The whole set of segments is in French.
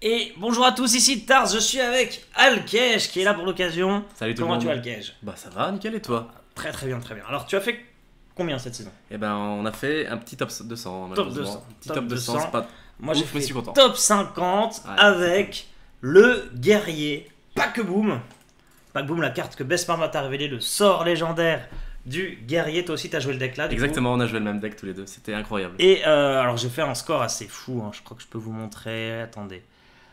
Et bonjour à tous, ici Tars, je suis avec Alkej qui est là pour l'occasion. Salut tout le Comment monde. tu vas Alkej? Bah ça va, nickel, et toi? Très très bien, très bien. Alors tu as fait combien cette saison? Eh ben on a fait un petit top 200 Top malheureusement. 200. Petit top 200, c'est pas... Moi Ouf, j'ai mais fait je suis content. top 50 Ouais, avec le guerrier Paqueboom. Paqueboom, la carte que Bespar t'a révélé, le sort légendaire du guerrier. Toi aussi t'as joué le deck là du coup. Exactement, on a joué le même deck tous les deux, c'était incroyable. Et alors j'ai fait un score assez fou, hein. Je crois que je peux vous montrer, attendez.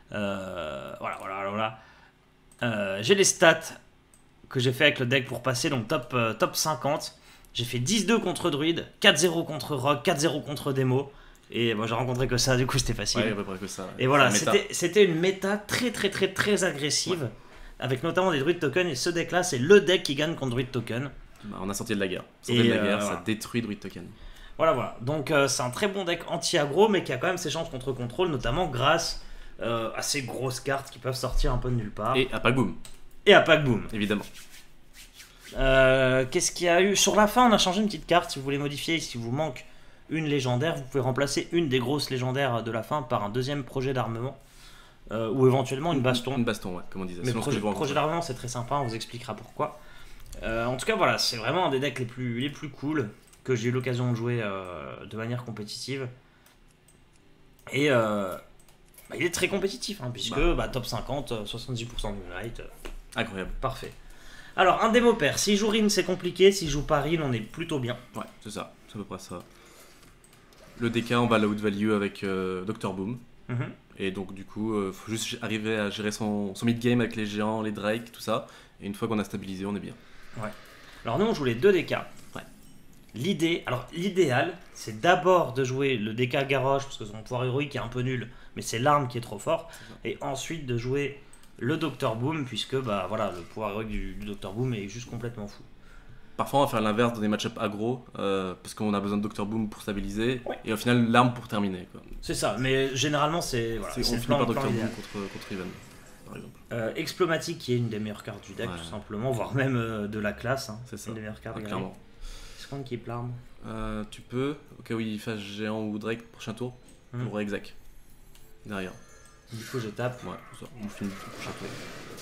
Voilà. J'ai les stats que j'ai fait avec le deck pour passer, donc top 50. J'ai fait 10-2 contre Druid, 4-0 contre Rogue, 4-0 contre Demo. Et moi j'ai rencontré que ça, du coup c'était facile. Ouais, à peu près que ça. Et voilà, C'est la méta. c'était une méta très agressive, avec notamment des Druid Tokens. Et ce deck là, c'est le deck qui gagne contre Druid Token. Bah, on a sorti de la guerre. Et, Sorti de la guerre, voilà. ça détruit Druid Token. Voilà. Donc c'est un très bon deck anti-aggro, mais qui a quand même ses chances contre contrôle, notamment grâce à ces grosses cartes qui peuvent sortir un peu de nulle part. Et à Paqueboom, Et à Paqueboom. évidemment. Qu'est-ce qu'il y a eu? Sur la fin, on a changé une petite carte. Si vous voulez modifier, si vous manque une légendaire, vous pouvez remplacer une des grosses légendaires de la fin par un deuxième projet d'armement. Ou éventuellement une baston. Une baston, ouais, comme on disait. Mais Selon ce que je vois en projet gros. d'armement, c'est très sympa, on vous expliquera pourquoi. En tout cas, voilà, c'est vraiment un des decks les plus cool que j'ai eu l'occasion de jouer de manière compétitive. Et il est très compétitif, hein, puisque top 50, 70% de light, Incroyable. parfait. Alors, un démo pair, s'il joue Rin, c'est compliqué, s'il joue pas Rin, on est plutôt bien. Ouais, c'est ça, c'est à peu près ça. Le DK, on va à la haute value avec Dr Boom. Mhm. Et donc du coup, faut juste arriver à gérer son mid-game avec les géants, les Drake, tout ça. Et une fois qu'on a stabilisé, on est bien. Alors, nous, on joue les deux DK. Ouais. L'idéal, c'est d'abord de jouer le DK Garrosh, parce que son pouvoir héroïque est un peu nul, mais c'est l'arme qui est trop fort. Et ensuite de jouer le Dr Boom, puisque le pouvoir héroïque du Dr Boom est juste complètement fou. Parfois, on va faire l'inverse dans des match-up aggro, parce qu'on a besoin de Dr Boom pour stabiliser, Ouais. et au final, l'arme pour terminer. Quoi. C'est ça, mais généralement, c'est On le finit plan, par le Dr plan Boom idéal. contre Riven, par exemple. Explomatique, qui est une des meilleures cartes du deck, Ouais. tout simplement, voire même de la classe. Hein. C'est ça. Une des meilleures cartes Ouais, de clairement. Est-ce qu'on keep l'arme? Tu peux, au cas où il fasse géant ou Drake, prochain tour, pour Exec. Derrière. Du coup, je tape. Ouais, c'est ça. On finit le prochain tour.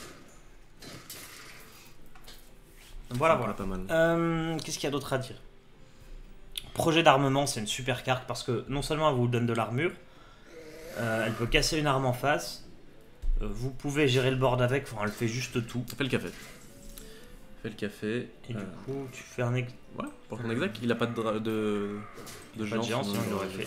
Voilà. Pas mal. Qu'est-ce qu'il y a d'autre à dire? Projet d'armement, c'est une super carte parce que non seulement elle vous donne de l'armure, elle peut casser une arme en face, vous pouvez gérer le board avec, enfin elle fait juste tout. Fais le café. Fais le café. Et du coup, tu fais un Ouais, pour ton Exec, il a pas de Pas de géant. géant, sinon il il l'aurait fait.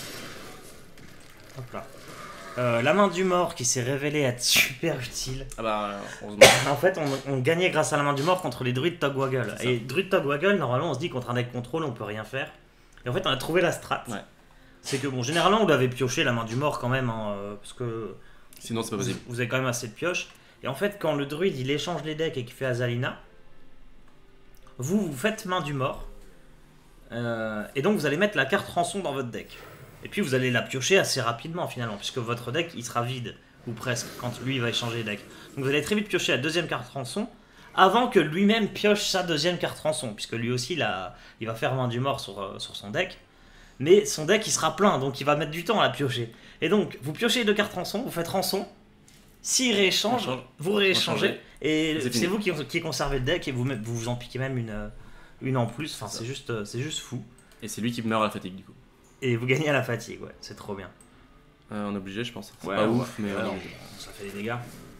Hop là. La main du mort qui s'est révélée être super utile. Ah bah, heureusement. En fait, on gagnait grâce à la main du mort contre les druides Togwaggle. C'est ça. Et druides Togwaggle, normalement, on se dit contre un deck contrôle, on peut rien faire. Et en fait, on a trouvé la strat. Ouais. C'est que, bon, généralement, vous l'avez pioché la main du mort quand même, hein, parce que Sinon, c'est pas possible. vous avez quand même assez de pioches. Et en fait, quand le druide il échange les decks et qu'il fait Azalina, vous faites main du mort. Et donc, vous allez mettre la carte rançon dans votre deck. Et puis, vous allez la piocher assez rapidement finalement, puisque votre deck il sera vide, ou presque, quand lui il va échanger les decks. Donc, vous allez très vite piocher la deuxième carte rançon avant que lui-même pioche sa deuxième carte rançon, puisque lui aussi il va faire main du mort sur son deck. Mais son deck il sera plein, donc il va mettre du temps à la piocher. Et donc, vous piochez les deux cartes rançon, vous faites rançon. S'il rééchange, On change. vous rééchangez. Et C'est c'est fini. vous qui conservez le deck et vous en piquez même une en plus. Enfin, C'est c'est juste fou. Et c'est lui qui meurt à la fatigue, du coup. Et vous gagnez à la fatigue, ouais, c'est trop bien. On est obligé, je pense. C'est Ouais, pas ouais. ouf, mais on est Alors, obligé. ça fait des dégâts.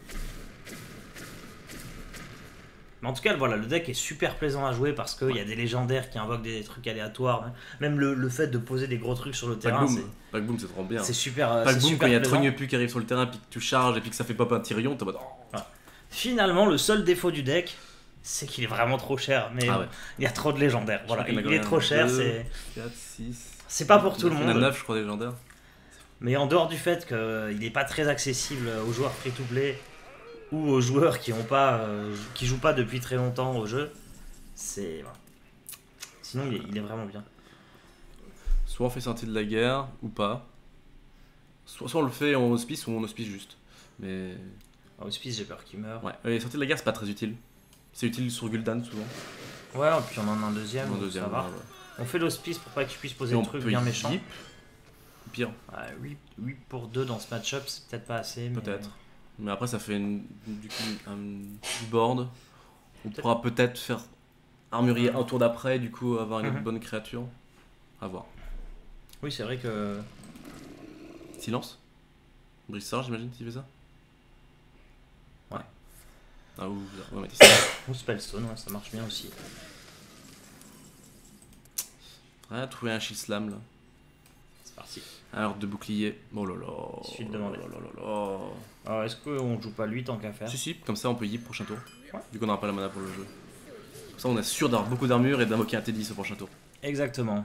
Mais en tout cas, voilà, le deck est super plaisant à jouer parce qu'il y a des légendaires qui invoquent des trucs aléatoires. Même le fait de poser des gros trucs sur le terrain, Paqueboom, c'est trop bien. c'est super. c'est Paqueboom, super quand il y a plaisant. Trognepu qui arrive sur le terrain, puis que tu charges, et puis que ça fait pop un Tyrion, t'es en mode. Finalement, le seul défaut du deck, c'est qu'il est vraiment trop cher. Mais Ah ouais. il y a trop de légendaires. Voilà, crois qu'il y en a il est quand trop même cher. 2, 4, 6. C'est pas pour tout le Il y en a monde. 9, je crois, des légendaires. Mais en dehors du fait qu'il n'est pas très accessible aux joueurs free-to-play ou aux joueurs qui jouent pas depuis très longtemps au jeu, c'est voilà. Sinon il est vraiment bien. Soit on fait sortir de la guerre, ou pas. Soit on le fait en hospice, ou on hospice juste. Mais. En hospice, j'ai peur qu'il meure. Ouais, les sorties de la guerre, c'est pas très utile. C'est utile sur Gul'dan souvent. Ouais, et puis on en a un deuxième, En donc deuxième, ça va. ouais. On fait l'hospice pour pas qu'il puisse poser Et des on trucs peut bien méchants. yip. Pire, Ouais, 8 pour 2 dans ce match-up, c'est peut-être pas assez. Mais... peut-être. Mais après, ça fait du coup du board. On pourra peut-être faire armurier un tour d'après, du coup avoir une bonne créature. À voir. Oui, c'est vrai que. Silence. Brissard, j'imagine, s'il fait ça. Ouais. Ah, ou Matisse. Ou Spellstone, ouais, ça marche bien aussi. Ouais, trouver un shield slam là. C'est parti. Alors, de bouclier. Oh là là. Il suffit de demander. Oh là là là là. Alors, est-ce qu'on joue pas lui tant qu'à faire? Si, comme ça on peut yip prochain tour. Ouais. Du coup, on n'aura pas la mana pour le jeu. Comme ça, on est sûr d'avoir beaucoup d'armure et d'invoquer un T10 au prochain tour. Exactement.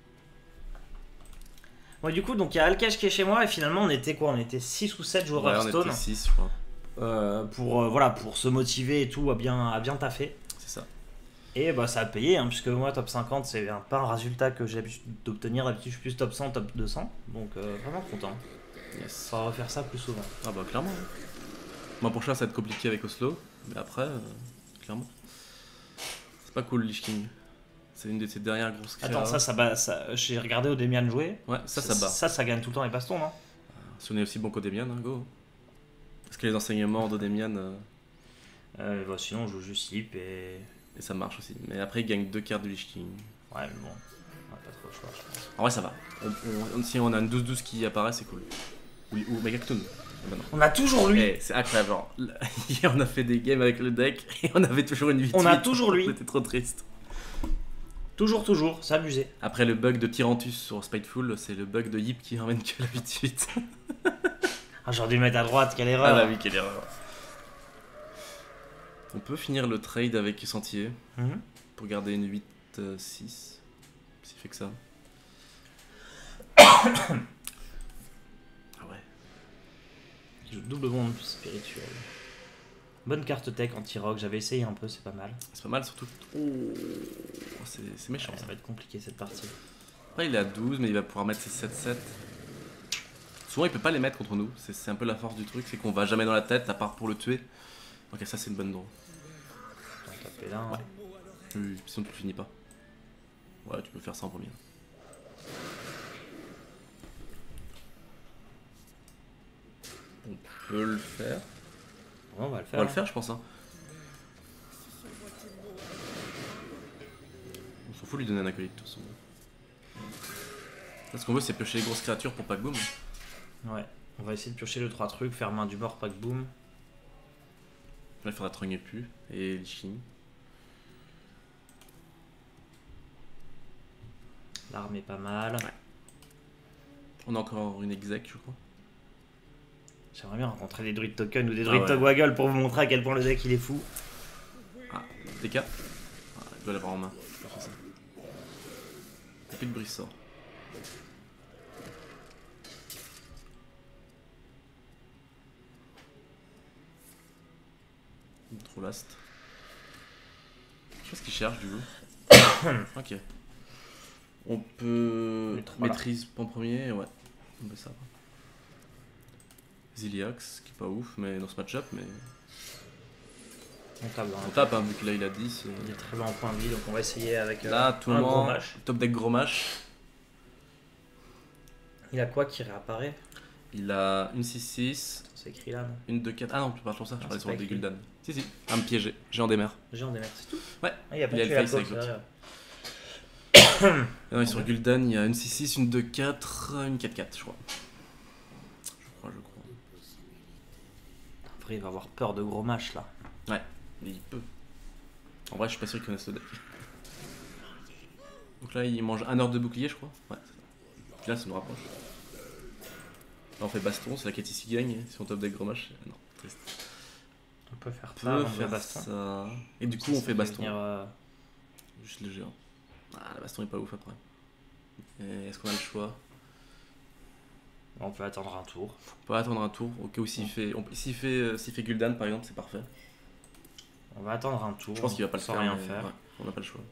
Bon, du coup, donc il y a Alkesh qui est chez moi et finalement on était quoi? On était 6 ou 7 joueurs Ouais, on Hearthstone. était 6, je crois. Voilà, pour se motiver et tout, à bien taffer. C'est ça. Et bah ça a payé, hein, puisque moi top 50 c'est pas un résultat que j'ai l'habitude d'obtenir, d'habitude je suis plus top 100, top 200, donc vraiment content. Yes. Faudra refaire ça plus souvent. Ah bah, clairement. Moi, pour ça va être compliqué avec Oslo. Mais après, clairement. C'est pas cool, Lich King. C'est une de ses dernières grosses créas. Attends, ça j'ai regardé Odemian jouer. Ouais, ça bat. Ça gagne tout le temps les bastons, non? Si on est aussi bon qu'Odemian, hein, go. Parce que les enseignements d'Odemian, Bah, sinon on joue juste Hip et ça marche aussi. Mais après, il gagne 2 cartes de Lich King. ouais, mais bon, on a pas trop le choix, je pense. En vrai, ça va. Si on a une 12-12 qui apparaît, c'est cool. Ou Megactoon. Ah bah non. On a toujours lui. Eh, c'est incroyable. Genre, hier, on a fait des games avec le deck et on avait toujours une 8. On a toujours lui. C'était trop triste. Toujours, c'est abusé. Après, le bug de Tyrantus sur Spiteful, c'est le bug de Yip qui ramène que la 8-8. Ah, j'aurais dû le mettre à droite, quelle erreur. Ah bah oui, quelle erreur. On peut finir le trade avec Sentier pour garder une 8-6. S'il fait que ça. Ah ouais. Il joue double bombe spirituelle. Bonne carte tech anti-rock, j'avais essayé un peu, c'est pas mal. C'est pas mal, surtout. Oh, c'est méchant. Ouais, ça va être compliqué cette partie. Après, il est à 12, mais il va pouvoir mettre ses 7-7. Souvent, il peut pas les mettre contre nous. C'est un peu la force du truc, c'est qu'on va jamais dans la tête, à part pour le tuer. Ok, ça, c'est une bonne draw. On va taper là. Ouais. Oui, sinon, tu finis pas. Ouais, tu peux faire ça en premier. On peut le faire. Ouais, on va le On faire. va le faire, je pense. Hein. On s'en fout de lui donner un acolyte, de toute façon. Là, ce qu'on veut, c'est piocher les grosses créatures pour pack boom. Ouais, on va essayer de piocher le 3 trucs, faire main du bord, pack boom. Là, il faudra Trungue plus et Lichin. L'arme est pas mal. Ouais. On a encore une exec, je crois. J'aimerais bien rencontrer des druides token ou des druides ouais. togwaggle pour vous montrer à quel point le deck il est fou. Ah, DK. Ah, il doit l'avoir en main. Ça. Et puis le brise sort. Trop last. Je sais pas ce qu'il cherche du coup. Ok. On peut maîtrise en premier, ouais. On peut ça. Ziliax, qui est pas ouf mais dans ce match-up, mais. On tape, hein, vu que là il a 10. Il est très bas en point de vie, donc on va essayer avec là, tout le gros monde. mâche. Top deck gros mâche. Il a quoi qui réapparaît? Il a une 6-6. C'est écrit là, non? Une 2-4. Ah non, tu parles sur ça, je parlais sur le écrit. Gul'dan. Si, à me piéger. Géant des mers. Géant des mers, c'est tout? Ouais. Ah, il y a pas Il a de le face avec l'autre. Non, et sur Gul'dan, il y a une 6-6, une 2-4, une 4-4, je crois. Je crois. Après, il va avoir peur de gros matchs là. Ouais, mais il peut. En vrai, je suis pas sûr qu'il connaisse le deck. Donc là, il mange 1 heure de bouclier, je crois. Ouais, c'est ça. Puis là, ça nous rapproche. Là, on fait baston, c'est la quête ici qui gagne. Si on top deck gros match, non, triste. On peut faire On ça, peut on faire baston. ça. Et du coup, on fait baston. Venir, Juste le géant. Ah, le baston est pas ouf après. Est-ce qu'on a le choix? On peut attendre un tour. On peut attendre un tour, au cas où s'il fait Gul'dan par exemple, c'est parfait. On va attendre un tour. Je pense qu'il va pas le sans faire. rien mais faire. ouais, on n'a pas le choix.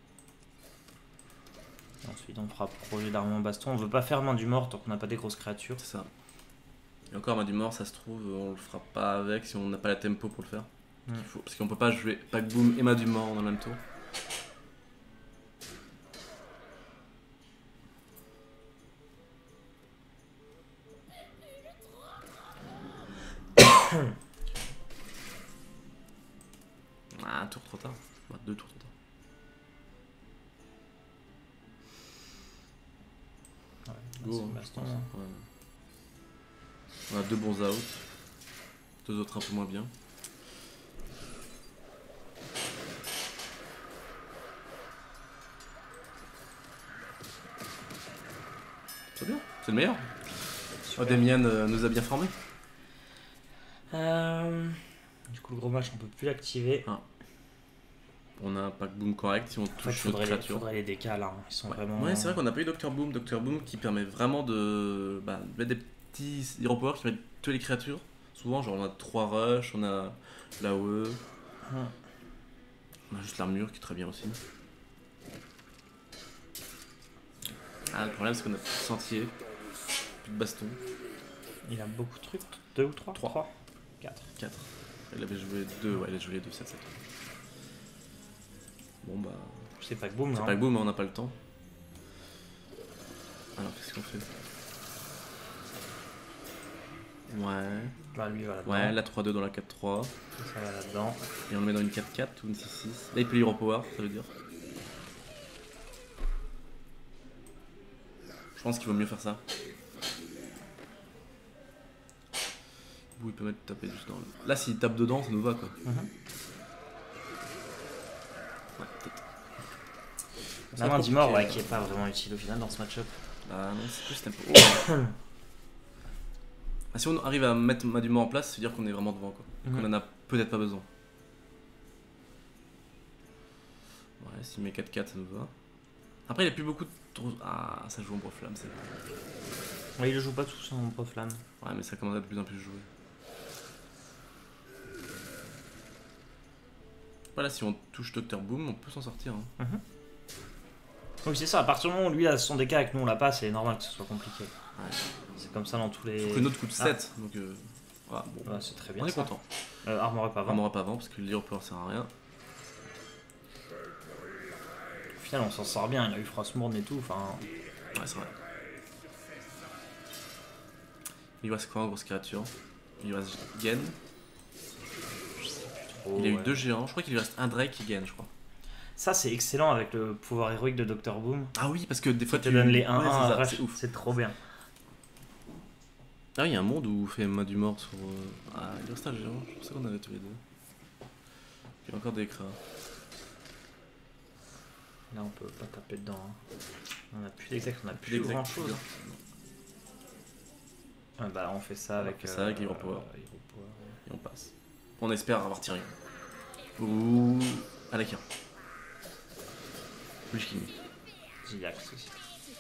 Ensuite, on fera projet d'armement baston. On veut pas faire main du mort tant qu'on n'a pas des grosses créatures. C'est ça. Et encore, main du mort, ça se trouve, on le fera pas avec si on n'a pas la tempo pour le faire. Parce qu'on peut pas jouer pack boom et main du mort dans le même tour. Ah, un tour trop tard. Bah, 2 tours trop tard. Ouais, Go, hein, baston, je pense. hein. Ouais. On a 2 bons outs. 2 autres un peu moins bien. C'est bien, c'est le meilleur. Super. Damien nous a bien formés. Du coup, le gros match, on peut plus l'activer. Ah. On a un pack boom correct si on En fait, touche notre créature. faudrait les décaler, hein. Ils sont Ouais, vraiment. ouais, c'est vrai qu'on n'a pas eu Dr Boom. Dr Boom qui permet vraiment de mettre des petits hero power qui mettent toutes les créatures. Souvent, genre on a 3 rush, on a l'AOE, on a juste l'armure qui est très bien aussi. Ah, le problème c'est qu'on a plus de sentier, plus de baston. Il a beaucoup de trucs. 2 ou 3 3. 4. 4. Il avait joué 2, ouais, il a joué les 2, 7, 7. Bon bah. C'est pas que boom, C'est hein. pas le boom, mais on n'a pas le temps. Alors qu'est-ce qu'on fait? Ouais. Bah, lui va là-dedans. Ouais, la 3-2 dans la 4-3. Ça va là-dedans. Et on le met dans une 4-4 ou une 6-6. Là il peut hero power, ça veut dire. Je pense qu'il vaut mieux faire ça. Ou il peut mettre taper juste dans le... Là s'il tape dedans, ça nous va quoi. Ouais, peut-être. La main du mort, ouais, qui est pas vraiment utile au final dans ce match-up. Ah non, c'est plus tempo. Ah, si on arrive à mettre main du mort en place, ça veut dire qu'on est vraiment devant quoi. Qu'on en a peut-être pas besoin. Ouais, s'il met 4-4, ça nous va. Après, il n'y a plus beaucoup de... Ah, ça joue en bois flamme, c'est vrai. Ouais, il le joue pas tous en prof flamme. Ouais, mais ça commence à être de plus en plus joué. Voilà, si on touche Dr Boom, on peut s'en sortir. Hein. Oui, c'est ça. À partir du moment où lui a son DK et que nous on l'a pas, c'est normal que ce soit compliqué. Ouais. C'est comme ça dans tous les. Sauf que notre coûte 7, donc voilà, bon. Ouais, c'est très bien. On est ça. content. Armoré pas On 20. n'aura pas avant parce que le hero power sert à rien. Au final, on s'en sort bien. Il a eu Frostmourne et tout. Enfin. Ouais, c'est vrai. Il lui reste quoi en grosse créature? Il lui reste Gen. Il a eu 2 géants. Je crois qu'il lui reste un Drake et Gen, je crois. Ça, c'est excellent avec le pouvoir héroïque de Dr Boom. Ah oui, parce que des fois Tu te donnes les 1-1 ouais, à rush, c'est ouf. c'est trop bien. Ah, il y a un monde où on fait main du mort sur. Ah, il reste un géant. Je pensais qu'on avait tous les deux. Il y a encore des crats. Là, on peut pas taper dedans. Hein. On a plus d'exact, on a plus L'exact, grand chose. non. Ouais, bah, on fait ça avec. Ça avec Hero Power. Hero Power, ouais. Et on passe. On espère avoir tiré. Ouh. Alakir. Lich King. Zillax aussi.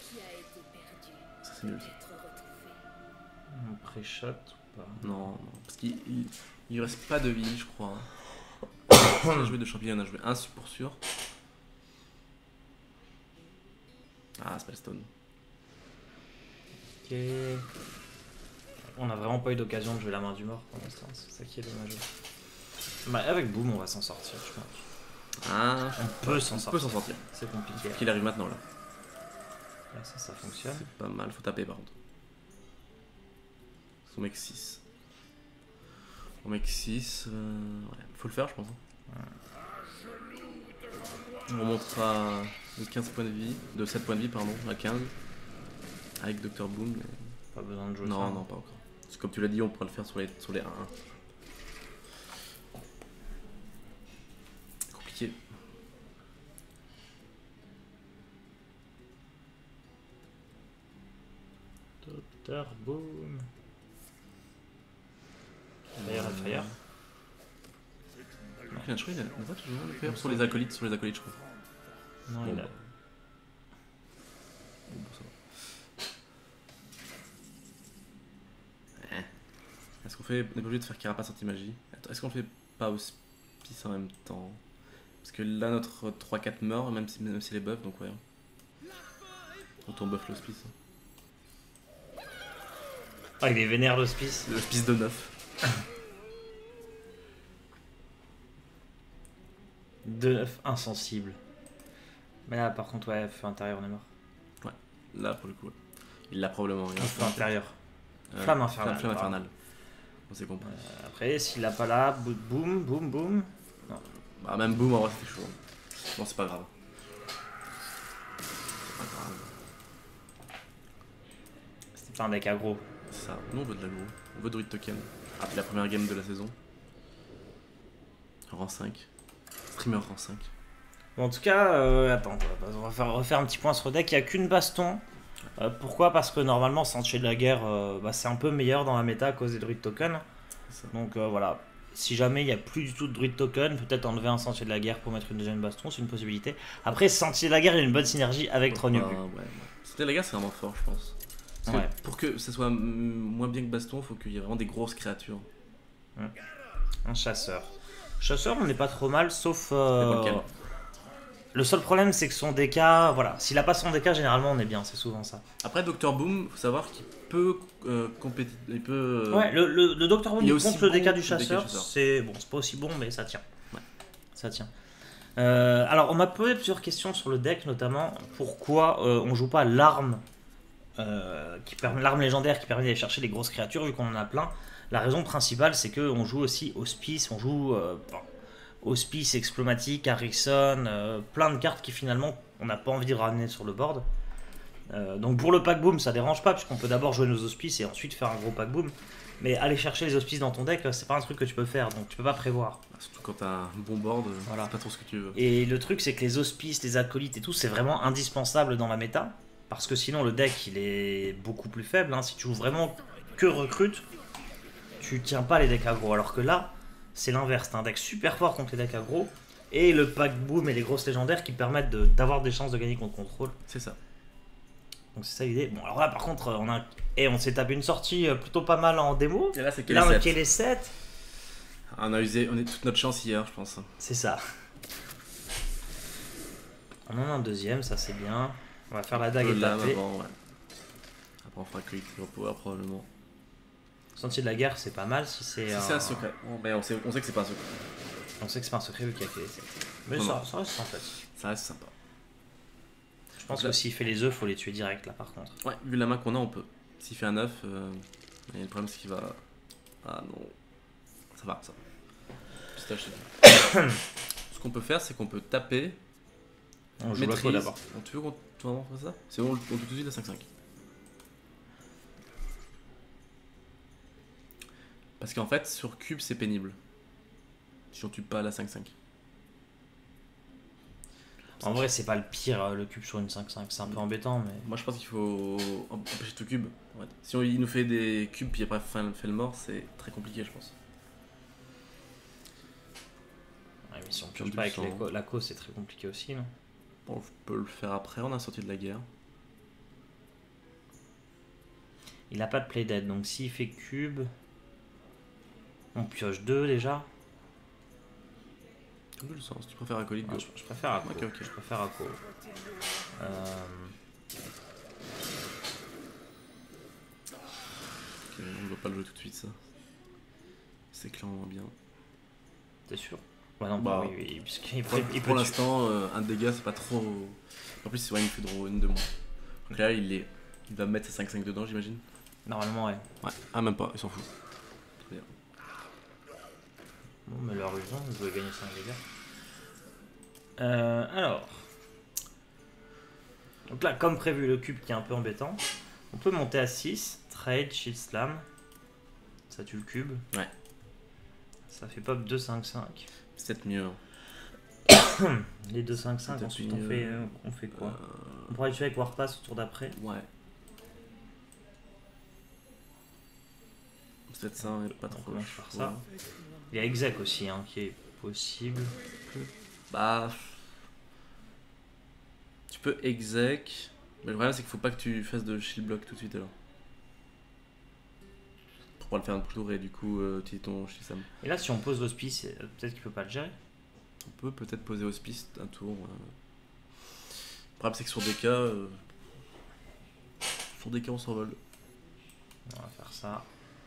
Ça c'est nul ça. On pré-shot ou pas? Non, non. Parce qu'il il reste pas de vie, je crois. On a joué de champion, on a joué un pour sûr. Ah, Spellstone. Ok. On a vraiment pas eu d'occasion de jouer la main du mort pour l'instant, c'est ça qui est dommage. Bah, avec Boom, on va s'en sortir, je pense. Ah, On peut s'en sortir. sortir. C'est compliqué. Qu'il arrive maintenant là. Là, ça fonctionne. C'est pas mal, faut taper par contre. Son mec 6. Son mec 6, ouais, faut le faire je pense. On montera de 15 points de vie, de 7 points de vie pardon, à 15. Avec Dr Boom. Mais... Pas besoin de jouer non, ça. non, pas encore. Parce que comme tu l'as dit, on pourra le faire sur les 1-1. Compliqué. Dr Boom. D'ailleurs, la fire. Je crois qu'il a pas toujours le faire sur les acolytes, je crois. Non, Bon, il a. bah. Bon, ça va. Est-ce qu'on fait. On n'est pas obligé de faire carapace anti-magie. Est-ce qu'on fait pas auspice en même temps? Parce que là, notre 3-4 meurt, même si les buffs, donc ouais. Quand on buff l'hospice. Ah, il est vénère l'hospice. L'hospice de 9. 2-9 insensible. Mais là, par contre, ouais, feu intérieur, on est mort. Ouais, là pour le coup, ouais. Il l'a probablement. Feu intérieur. Flamme infernale. Flamme infernale. On s'est compris. Après, s'il a pas là, boum, boum, boum. Bah, même boum, en vrai, c'était chaud. Bon, c'est pas grave. C'est pas grave. C'était pas un deck aggro. C'est ça. Nous, on veut de l'aggro. On veut Druid Token. Ah, puis la première game de la saison. Rang 5. Streamer rang 5. Bon, en tout cas, attends, on va refaire un petit point sur le deck. Il n'y a qu'une baston. Pourquoi? Parce que normalement, Sentier de la Guerre, c'est un peu meilleur dans la méta à cause des Druid Tokens. Donc voilà. Si jamais il n'y a plus du tout de Druid Token, peut-être enlever un Sentier de la Guerre pour mettre une deuxième baston, c'est une possibilité. Après, Sentier de la Guerre, il y a une bonne synergie avec Tronio. Ouais. Sentier de la Guerre, c'est vraiment fort, je pense. Parce que pour que ça soit moins bien que baston, il faut qu'il y ait vraiment des grosses créatures. Un chasseur. Chasseur, on n'est pas trop mal, sauf. Lequel. Le seul problème, c'est que son DK, voilà. S'il a pas son DK, généralement, on est bien, c'est souvent ça. Après, Dr Boom, faut savoir qu'il peut compétir. Il peut. Ouais, le Dr Boom contre le DK du chasseur, chasseur. c'est bon, c'est pas aussi bon, mais ça tient. Ouais. Ça tient. Alors, on m'a posé plusieurs questions sur le deck, notamment pourquoi on joue pas l'arme, l'arme légendaire qui permet d'aller chercher les grosses créatures, vu qu'on en a plein. La raison principale, c'est qu'on joue aussi Hospice, on joue Hospice, Explomatique, Harrison, plein de cartes qui finalement on n'a pas envie de ramener sur le board. Donc pour le pack boom, ça dérange pas, puisqu'on peut d'abord jouer nos Hospices et ensuite faire un gros pack boom. Mais aller chercher les Hospices dans ton deck, c'est pas un truc que tu peux faire, donc tu peux pas prévoir. Surtout quand t'as un bon board, Voilà. c'est pas trop ce que tu veux. Et le truc, c'est que les Hospices, les Acolytes et tout, c'est vraiment indispensable dans la méta. Parce que sinon, le deck, il est beaucoup plus faible. Hein. Si tu joues vraiment que recrute, tu tiens pas les decks aggro. Alors que là, c'est l'inverse. T'as un deck super fort contre les decks aggro. Et le pack boom et les grosses légendaires qui permettent d'avoir des chances de gagner contre contrôle. C'est ça. Donc c'est ça l'idée. Bon, alors là, par contre, on s'est tapé une sortie plutôt pas mal en démo. Et là, c'est Là, on a les 7. On a usé toute notre chance hier, je pense. C'est ça. On en a un deuxième, ça c'est bien. On va faire la dague et taper. Avant, ouais. Après, on fera Quick Power probablement. Sentier de la Guerre, c'est pas mal si c'est. Si c'est un secret. Mais on sait que c'est pas un secret. On sait que c'est pas un secret vu qu'il y a que les 7. Mais Non, ça non. reste en fait. Ça reste sympa. Je pense que s'il fait les œufs, faut les tuer direct là par contre. Ouais, vu la main qu'on a, on peut. S'il fait un œuf, le problème c'est qu'il va. Ah non. Ça va, ça. Ce qu'on peut faire, c'est qu'on peut taper. On joue l'autre d'abord. Tu veux qu'on fasse ça? C'est bon, on joue tout de suite à 5-5. Parce qu'en fait, sur cube, c'est pénible. Si on tue pas à la 5-5. En vrai, c'est pas le pire le cube sur une 5-5, c'est un peu embêtant, mais. Moi, je pense qu'il faut empêcher tout cube. Ouais. Si il nous fait des cubes, puis après fait le mort, c'est très compliqué, je pense. Ouais, mais si on pioche pas avec la cause, c'est très compliqué aussi, non? Bon, je peux le faire après, on a sorti de la guerre. Il a pas de play dead, donc s'il fait cube. On pioche 2 déjà. Tout le sens, tu préfères acolyte go. Je préfère Akko. Ok. Je préfère Akko. On ne doit pas le jouer tout de suite, ça. C'est clairement bien. T'es sûr? Ouais, non, bah, oui, pour l'instant, un dégât, c'est pas trop. En plus, ouais, il me fait une de moins. Donc là, il va mettre ses 5-5 dedans, j'imagine. Normalement, ouais. Ouais, ah, même pas, il s'en fout. Très bien. Bon, mais leur raison, vous pouvez gagner 5 dégâts. Alors. Donc là, comme prévu, le cube qui est un peu embêtant. On peut monter à 6, trade, shield slam. Ça tue le cube. Ouais. Ça fait pop 2-5-5. C'est peut-être mieux. Les 2-5-5, ensuite on fait quoi? On pourrait tuer avec Warpass au tour d'après. Ouais. Peut-être ça, mais pas trop. Comment faire ça? Il y a exec aussi hein, qui est possible. Bah. Tu peux exec. Mais le problème c'est qu'il faut pas que tu fasses de shield block tout de suite alors. Pour pouvoir le faire un tour et du coup tu ton shield sam. Et là si on pose l'hospice, peut-être qu'il peut pas le gérer. On peut peut-être poser hospice un tour. Le problème c'est que sur des cas on s'envole. On va faire ça.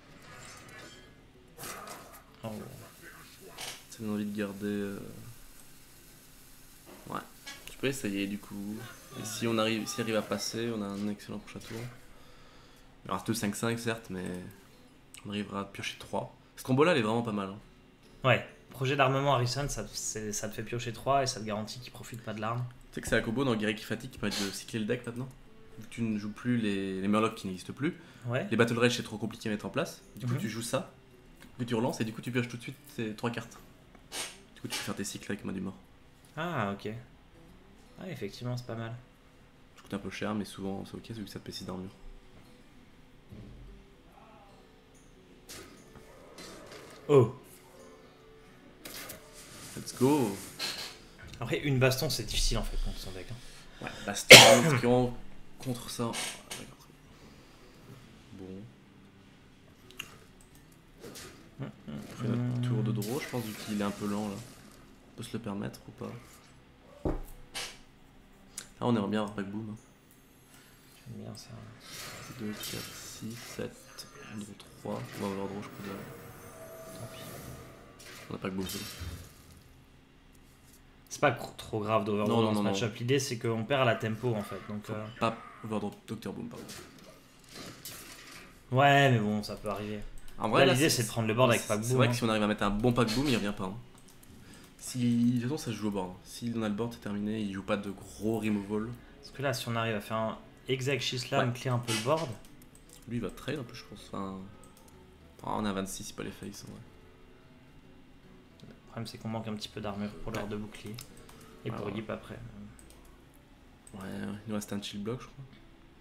Oh. Ça donne envie de garder. Ouais. Tu peux essayer du coup. Et si on arrive à passer, on a un excellent prochain tour. Il reste 5-5 certes, mais on arrivera à piocher 3. Ce combo là, il est vraiment pas mal. Hein. Ouais, projet d'armement Harrison, ça te fait piocher 3 et ça te garantit qu'il profite pas de l'arme. Tu sais que c'est un combo dans Guerrier qui fatigue qui permet de cycler le deck maintenant. Vu que tu ne joues plus les Murlocs qui n'existent plus. Ouais. Les Battle Rage c'est trop compliqué à mettre en place. Du coup Mhm. tu joues ça, puis tu relances et du coup tu pioches tout de suite tes 3 cartes. Du coup tu peux faire tes cycles avec main du mort. Ah, ok. Ah, effectivement, c'est pas mal. Ça coûte un peu cher mais souvent c'est ok vu que ça te paie 6 d'armure. Oh. Let's go. Après, une baston, c'est difficile en fait contre son deck. Hein. Ouais, baston contre ça. Bon. On fait notre tour de draw, je pense, vu qu'il est un peu lent là. On peut se le permettre ou pas? Là, on aimerait bien avoir pack boom. Hein. J'aime bien ça. 2, 4, 6, 7, on draw 3. On va avoir draw, je crois. Déjà. Tant pis. On a pack boom, c'est bon. C'est pas trop grave d'overdraw dans ce match-up. L'idée, c'est qu'on perd à la tempo en fait. Donc, Pas overdrop Dr. Boom, pardon. ouais, mais bon, ça peut arriver. En vrai, là, l'idée, c'est de prendre le board avec pack boom. C'est vrai que hein. si on arrive à mettre un bon pack boom, il revient pas. Hein. Si, de toute façon, ça se joue au board. S'il en a le board, c'est terminé. Il joue pas de gros removal. Parce que là, si on arrive à faire un exec Shislam, clear un peu le board. Lui, il va trade un peu, je pense. Enfin, on est à 26, c'est pas les face en vrai. Le problème, c'est qu'on manque un petit peu d'armure pour l'heure de bouclier. Et pour Yip après. Ouais, il nous reste un chill block, je crois.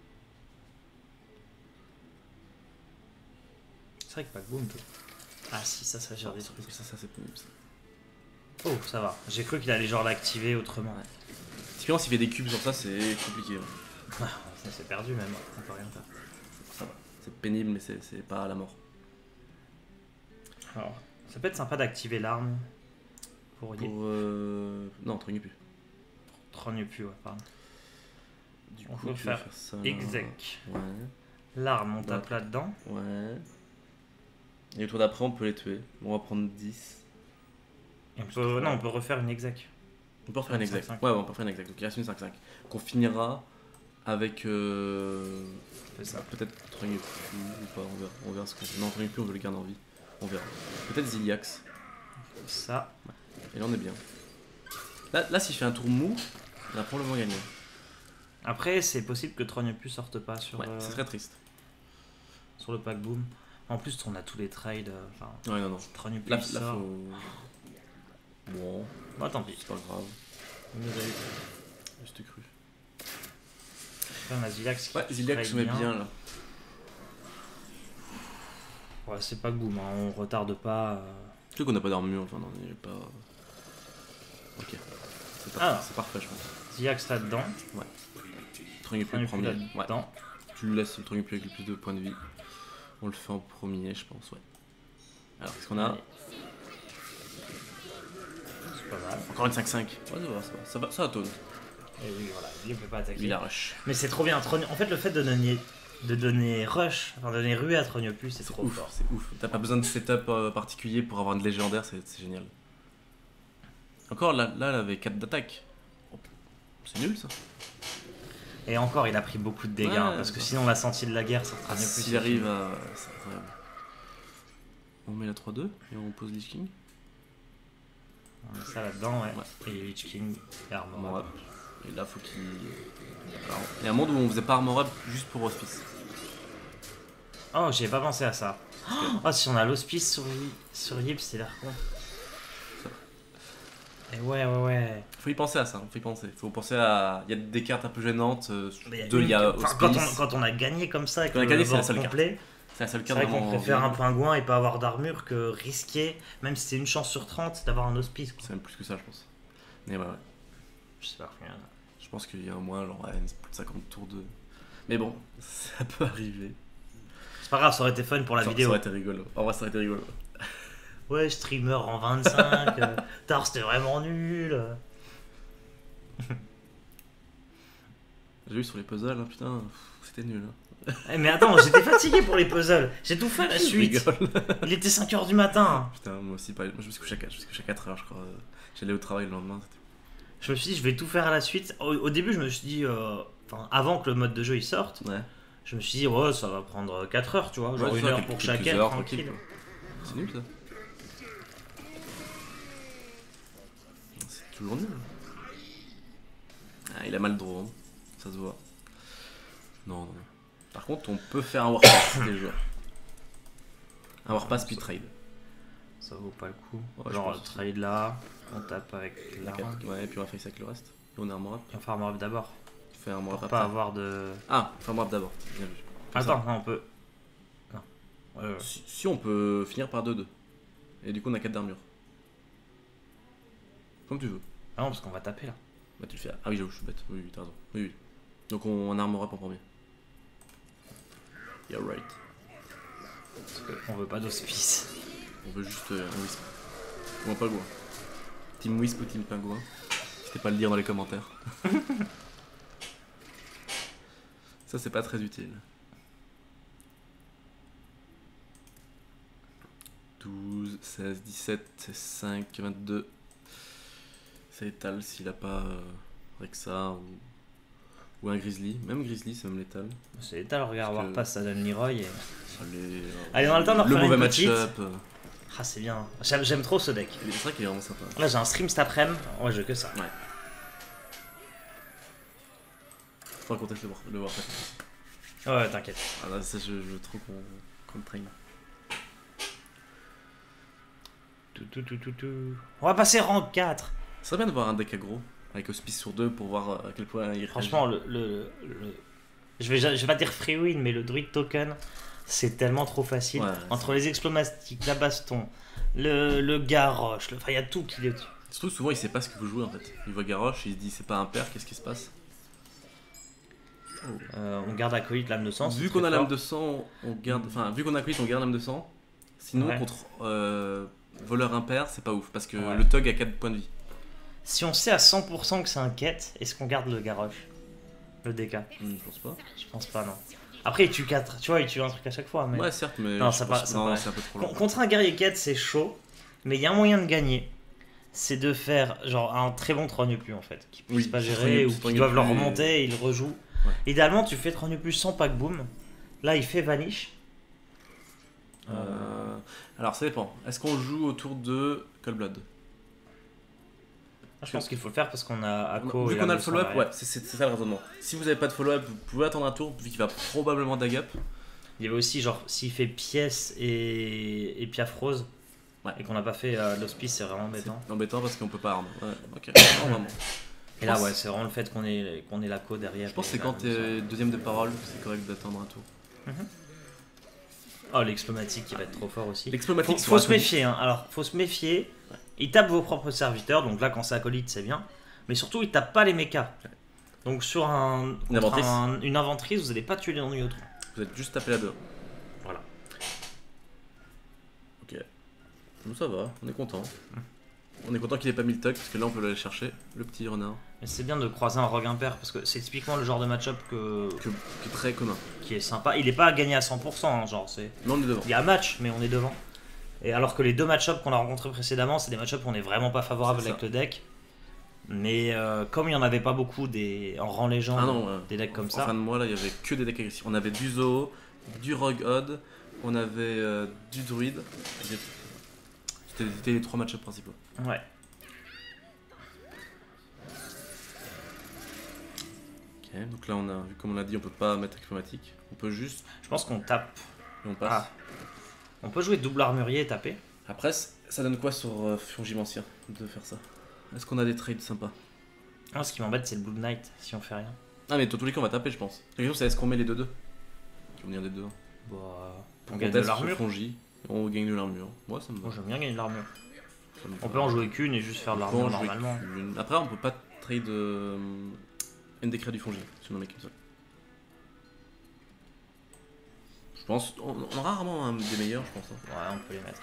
C'est vrai que pack boom. Ah, si, ça gère des trucs. Ça c'est pénible ça. Oh, ça va. J'ai cru qu'il allait genre l'activer autrement. Ouais. Typiquement, s'il fait des cubes sur ça, c'est compliqué. Ouais. Ah, ça c'est perdu même. On peut rien faire. Ça va. C'est pénible, mais c'est pas à la mort. Alors, ça peut être sympa d'activer l'arme. Pour Yip. Non, trogne plus. Trogne plus, ouais, pardon. Du On coup, peut tu vas faire ça. exec. Ouais. L'arme, on tape là-dedans. Ouais. Et le tour d'après, on peut les tuer. On va prendre 10. Et on peut refaire une exec. On peut refaire une exec. 5-5. Ouais, on peut refaire une exec. Donc il reste une 5-5. Qu'on finira avec. C'est ça. Peut-être Trogne plus ou pas. On verra ce qu'on fait. Non, Trogne plus, on veut le garder en vie. On verra. Peut-être Ziliax. Ça. Ouais. Et là, on est bien. Là si je fais un tour mou, on a probablement gagné. Après, c'est possible que Trogne plus sorte pas sur, Ouais, c'est très triste. sur le pack boom. En plus, on a tous les trades. Ouais, non. Trogne plus Là, sort. faut. Bon, Bah, tant pis. c'est pas grave. On nous a eu. Juste cru. Après, on a Zilax qui Ouais, Ziliax, je trade mets bien là. Ouais, c'est pas boom, hein. On retarde pas. Tu sais qu'on n'a pas d'armure, enfin non, il n'y a pas. Ok. C'est parfait, je pense. Zilax là-dedans. Trogne plus Trogne le plus premier. Ouais. là-dedans. Tu le laisses le Trogne plus avec le plus de points de vie. On le fait en premier, je pense, ouais. Alors, qu'est-ce qu'on a? C'est pas mal. Encore une 5-5. Ouais, ça va tourne. Et oui, voilà, il peut pas attaquer. Il a rush. Mais c'est trop bien. En fait, le fait de donner rush, enfin donner rue à Trogne plus, c'est trop Ouf, fort. c'est ouf. T'as pas besoin de setup particulier pour avoir une légendaire, c'est génial. Encore là, elle avait 4 d'attaque. Oh, c'est nul ça. Et encore, il a pris beaucoup de dégâts, Ouais, hein, parce que sinon la sentie de la guerre, ça Trogne plus. S'il arrive à. C'est incroyable. On met la 3-2 et on pose Lich King. On met ça là-dedans, ouais. Et Lich King et Armor. Armor Up. Et là, faut qu'il. Alors, il y a un monde où on faisait pas Armor Up juste pour Hospice. Oh, j'y ai pas pensé à ça. Oh, si on a l'hospice sur Yip, c'est l'air con. Et ouais. Faut y penser à ça, faut y penser. Faut penser à. Il y a des cartes un peu gênantes. Il y a enfin, Hospice. quand on a gagné comme ça, avec Quand on a le gagné, c'est la board seule carte. complet, C'est la seule c'est carte vrai qu'on vraiment. préfère un pingouin et pas avoir d'armure que risquer, même si c'est une chance sur 30, d'avoir un hospice. C'est même plus que ça, je pense. Mais ouais. Je sais pas combien. Je pense qu'il y a au moins genre, plus de 50 tours de. Mais bon, ça peut arriver. C'est pas grave, ça aurait été fun pour la vidéo. Ça aurait été rigolo. En vrai, ça aurait été rigolo. Ouais, streamer en 25, tard c'était vraiment nul. J'ai vu sur les puzzles, hein, putain, c'était nul. Hein. Mais attends, j'étais fatigué pour les puzzles. J'ai tout fait à la Je suite. rigole. Il était 5h du matin. Putain, moi aussi, pareil. Moi, je me suis couché à 4 heures, je crois. J'allais au travail le lendemain. Je me suis dit, je vais tout faire à la suite. Au début, je me suis dit, avant que le mode de jeu il sorte, Ouais. je me suis dit, ouais, ça va prendre 4 heures, tu vois, genre Ouais, une ça, heure pour quelques chacun, heures, tranquille. quoi. C'est nul ça. C'est toujours nul. Ah, il a mal draw, hein. Ça se voit. Non, non. Par contre, on peut faire un Warpass des joueurs. Un Warpass puis trade. Ça vaut pas le coup. Ouais, Genre, je pense trade là, on tape avec La l'arme. carte. Ouais, et puis on va faire ça avec le reste. Et on est armor up. Et on fait armor up d'abord. On fait armor up Pour après. pas avoir de. Ah, armor up d'abord. Bien vu. Comme Attends, non, on peut. Non. ça. Si on peut finir par 2-2. Et du coup, on a 4 d'armure. Comme tu veux. Ah non, parce qu'on va taper là. Bah, tu le fais. Ah oui, j'avoue, je suis bête. Oui, oui, t'as raison. Oui, oui. Donc on armor up en premier. You're right. Parce qu'on veut pas d'hospice. On veut juste un Wisp. Ou un pingouin. Team Wisp ou Team Pingouin. N'hésitez pas à le dire dans les commentaires. Ça, c'est pas très utile. 12, 16, 17, 5, 22. Ça étale s'il a pas Rexa ou un Grizzly. Même Grizzly, c'est même létal. C'est étal, regarde, Parce que- Warpass, ça donne Leroy. Et... Allez, Allez, on a le temps d'en le refaire mauvais une petite. match-up. Ah, c'est bien. J'aime trop ce deck. C'est vrai qu'il est vraiment sympa. Là, j'ai un stream cet après-midi. Ouais, je veux que ça. Ouais. Faut qu'on teste le Warpath. Ouais, t'inquiète. Ah là, ça, je veux trop qu'on le traîne. Tout. On va passer rang 4. Ça serait bien de voir un deck aggro avec Hospice sur 2 pour voir à quel point il Franchement, je vais pas dire free win, mais le druid token, c'est tellement trop facile. Ouais, Entre les explomastiques, la baston, le garroche, enfin, il y a tout qui est dessus. Surtout souvent il sait pas ce que vous jouez en fait. Il voit Garrosh, il se dit c'est pas un père, qu'est-ce qui se passe? On garde acolyte, lame de sang. Vu qu'on a l'âme de sang, on garde. Enfin, vu qu'on a acolyte, on garde l'âme de sang. Sinon, Ouais. contre voleur impair, c'est pas ouf parce que Ouais. le Tug a 4 points de vie. Si on sait à 100% que c'est un quête, est-ce qu'on garde le garroche? Le DK? Je pense pas. Je pense pas, non. Après, il tue 4, tu vois, il tue un truc à chaque fois. Mais... Ouais, certes, mais. Non, je ça pense- pas- ça non, paraît. c'est un peu trop long. Contre un guerrier quête, c'est chaud, mais il y a un moyen de gagner. C'est de faire genre un très bon 3 plus en fait, qui puissent Oui, pas 3 gérer ou plus, 3 qui doivent le plus. remonter et ils le rejouent. Ouais. Idéalement, tu fais 3 plus sans pack boom. Là, il fait vanish. Alors, ça dépend. Est-ce qu'on joue autour de Cold Blood? Je pense qu'il faut le faire parce qu'on a Akko. Vu et qu'on a la le follow-up, derrière. ouais, c'est ça le raisonnement. Si vous avez pas de follow-up, vous pouvez attendre un tour, vu qu'il va probablement dag up. Il y avait aussi genre s'il fait pièce et piaf rose Ouais. et qu'on n'a pas fait l'hospice, c'est vraiment embêtant. C'est embêtant parce qu'on peut pas arme. Ouais, ok. Non, vraiment. Et là, pense- ouais, c'est vraiment le fait qu'on ait l'Akko derrière. Je pense que et c'est quand la- t'es deuxième de parole, c'est correct d'attendre un tour. Oh, l'explomatique qui va être trop fort aussi. L'explomatique, Faut se méfier, hein. Alors, faut se méfier. Ils tapent vos propres serviteurs, donc là, quand c'est acolyte, c'est bien. Mais surtout, ils tapent pas les mechas. Donc, sur Une inventrice. une inventrice, vous n'allez pas tuer les ennuis autres. Vous êtes juste tapé là-dedans. Voilà. Ok. Nous ça va, on est content. On est content qu'il ait pas mis le tuck parce que là on peut aller chercher le petit renard Mais c'est bien de croiser un rogue impair parce que c'est typiquement le genre de match-up qui est très commun. qui est sympa. Il est pas gagné à 100%, hein, genre, c'est. Mais on est devant. Il y a un match, mais on est devant. Et alors que les deux match-ups qu'on a rencontrés précédemment, c'est des match-ups où on est vraiment pas favorable C'est avec ça. le deck. Mais comme il y en avait pas beaucoup en rang légende, Ah non, des decks comme en ça. fin de mois là il y avait que des decks agressifs. On avait du Zoo, du Rogue Odd, on avait du Druid. C'était les 3 match-ups principaux. Ouais. Ok, donc là on a vu comme on l'a dit on peut pas mettre explomatique. On peut juste Je pense qu'on tape. et on passe. Ah. On peut jouer double armurier et taper. Après ça donne quoi sur Fungimancien de faire ça? Est-ce qu'on a des trades sympas? Ah, ce qui m'embête, c'est le Blue Knight si on fait rien. Ah mais dans tous les cas on va taper je pense. La question c'est est-ce qu'on met les 2-2 qui vont venir des deux. Bah, on On gagne de teste l'armure. sur Fongi, on gagne de l'armure. Moi ça me va. Moi, j'aime bien gagner de l'armure. Ça me On va. peut en jouer qu'une et juste faire de On peut en l'armure jouer normalement. qu'une. Après on peut pas trade une des créas du Fongi si on en met qu'une seule. Je pense, on aura rarement un des meilleurs je pense. Hein. Ouais, on peut les mettre.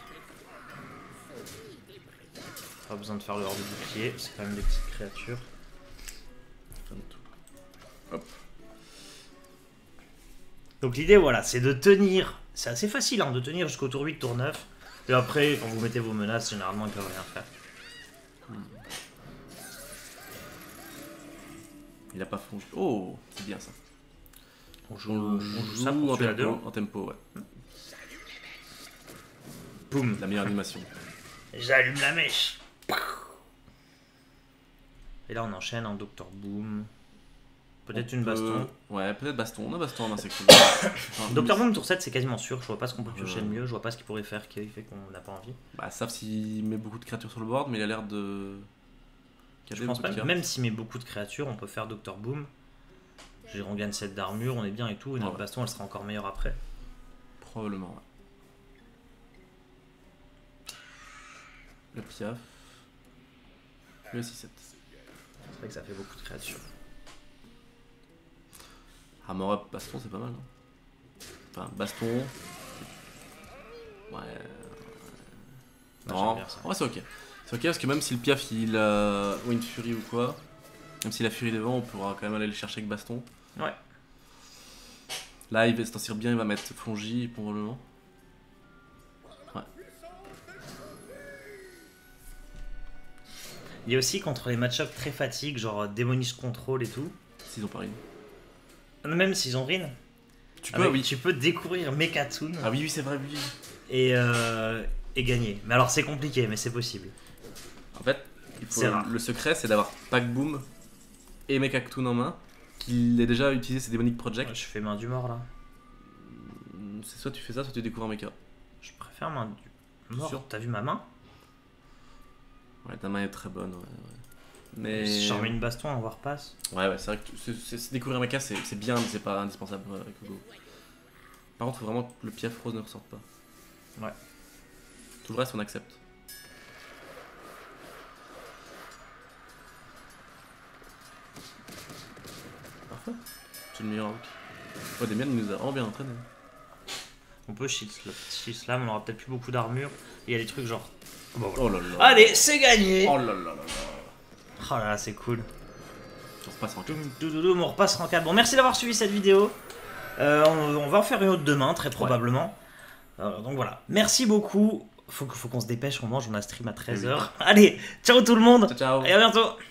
Pas besoin de faire le hors de bouclier, c'est quand même des petites créatures. Enfin, de tout. Hop. Donc l'idée, voilà, c'est de tenir. C'est assez facile hein, de tenir jusqu'au tour 8, tour 9. Et après, quand vous mettez vos menaces, généralement, ils peuvent rien faire. Il a pas Fongi. Oh, c'est bien ça. On joue ça joue pour tuer la 2. en tempo, ouais. Boum. La meilleure animation. J'allume la mèche. Et là on enchaîne en Dr Boom. Peut-être une baston. Ouais, peut-être baston. On a baston en main, c'est cool. Dr Boom tour 7 c'est quasiment sûr. Je vois pas ce qu'on peut piocher de mieux. Je vois pas ce qu'il pourrait faire qui fait qu'on n'a pas envie. Bah, sauf s'il met beaucoup de créatures sur le board, mais il a l'air de. Je pense même s'il met beaucoup de créatures, on peut faire Dr Boom. On gagne 7 d'armure, on est bien et tout. Et notre baston elle sera encore meilleure après. Probablement, ouais. Le piaf. Le 6-7. C'est vrai que ça fait beaucoup de créatures. Armor up, baston, c'est pas mal. Hein. Enfin, baston. Ouais. Non, ouais, c'est ok. C'est ok parce que même si le piaf il a Wind Fury ou quoi, même s'il a Fury devant, on pourra quand même aller le chercher avec baston. Ouais. Là, il va se sortir bien, il va mettre Fongi probablement. Ouais. Il y a aussi contre les match-ups très fatigue, genre Demonish Control et tout. S'ils ont pas Rin. Même s'ils ont Rin. Tu peux, oui. Tu peux découvrir Mechatoon. Ah oui, c'est vrai, oui. Et gagner. Mais alors c'est compliqué, mais c'est possible. En fait, le secret c'est d'avoir Pack Boom et Mechatoon en main, qu'il ait déjà utilisé ses Demonic Project. Je fais main du mort là. C'est soit tu fais ça, soit tu découvres un mecha. Je préfère main du mort. T'as vu ma main? Ouais, ta main est très bonne. Ouais. Mais si j'en mets une baston, on va repasse. Ouais, c'est vrai que découvrir un mecha c'est bien, mais c'est pas indispensable avec Hugo. Par contre, faut vraiment que le piaf rose ne ressorte pas. Ouais. Tout le reste, on accepte. Parfait. C'est le meilleur out. Oh, Demian il nous a vraiment bien entraîné. On peut shield slam, on aura peut-être plus beaucoup d'armure. Il y a des trucs genre. Bon, oh là là. Allez, c'est gagné. Oh là là là là. Oh là là, c'est cool. On repasse en 4. On repasse en 4. Bon, merci d'avoir suivi cette vidéo. On va en faire une autre demain, très probablement. Donc voilà. Merci beaucoup. Faut qu'on se dépêche, on mange, on a stream à 13h. Allez, ciao tout le monde. Ciao, ciao. Et à bientôt.